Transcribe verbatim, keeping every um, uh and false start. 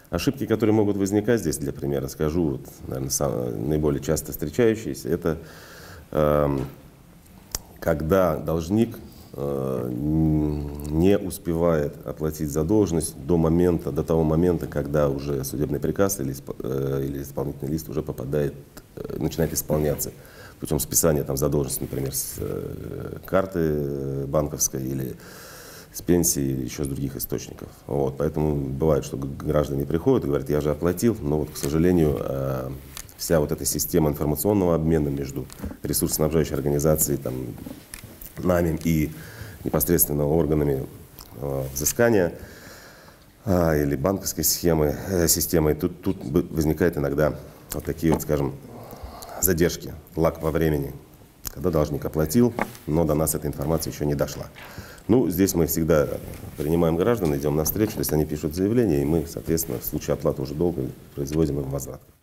Ошибки, которые могут возникать здесь, для примера скажу, вот, наверное, самые, наиболее часто встречающиеся, это э, когда должник э, не успевает оплатить задолженность до момента, до того момента, когда уже судебный приказ или, э, или исполнительный лист уже попадает, э, начинает исполняться путем списания там, задолженности, например, с э, карты банковской или с пенсии или еще с других источников. Вот, поэтому бывает, что граждане приходят и говорят, я же оплатил, но вот, к сожалению, э, вся вот эта система информационного обмена между ресурсоснабжающей организацией, там, нами и непосредственно органами э, взыскания э, или банковской схемы, э, системой, тут, тут возникает иногда вот такие вот, скажем, задержки, лаг во времени, когда должник оплатил, но до нас эта информация еще не дошла. Ну, здесь мы всегда принимаем граждан, идем навстречу, то есть они пишут заявление, и мы, соответственно, в случае оплаты уже долга производим им возврат.